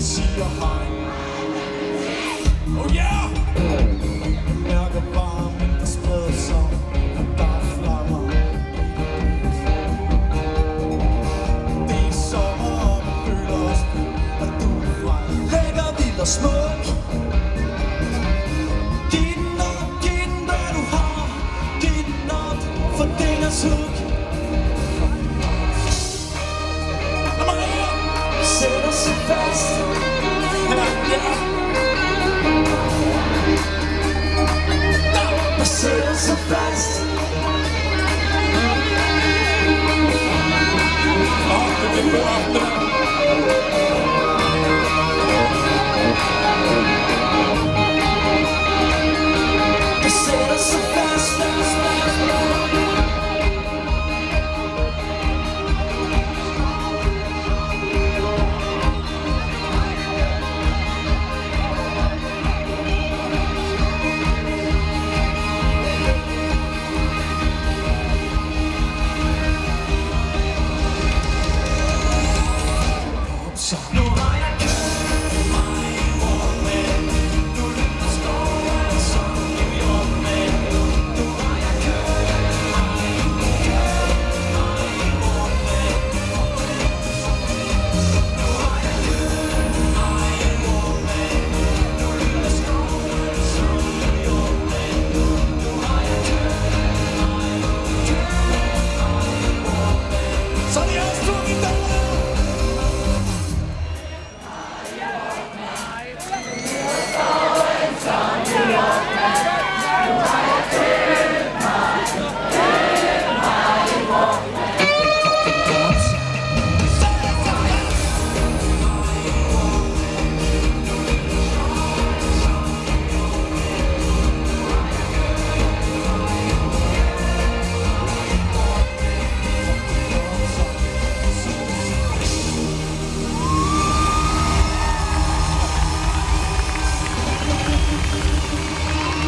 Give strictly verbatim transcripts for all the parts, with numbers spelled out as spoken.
siger hej. Oh yeah! Mærker varmen, der spreder sig, og der er flammer. Det er sommer, og vi føler os på, og du er frem. Lækker, vild og smuk. Giv den op, giv den hvad du har. Giv den op, for den er smuk. Sætter sig fast. Ja, ja. Og sætter sig fast. Åh, det vil gå op der. Og sætter sig fast. Nu har jeg købt mig en morgen. Du løber skoven, så giv mig op med. Nu har jeg købt mig, købt mig en morgen. Nu har jeg købt mig en morgen. Du løber skoven, så giv mig op med. Nu har jeg købt mig, købt mig en morgen. Så er det også tungt i dag.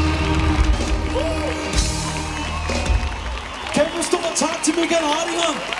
Kæmpe stor tak til Michael Hardinger.